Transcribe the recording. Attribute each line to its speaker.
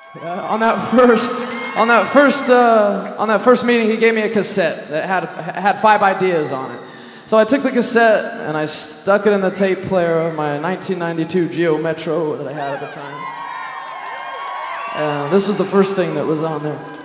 Speaker 1: On that first meeting, he gave me a cassette that had 5 ideas on it. So I took the cassette and I stuck it in the tape player of my 1992 Geo Metro that I had at the time. This was the first thing that was on there.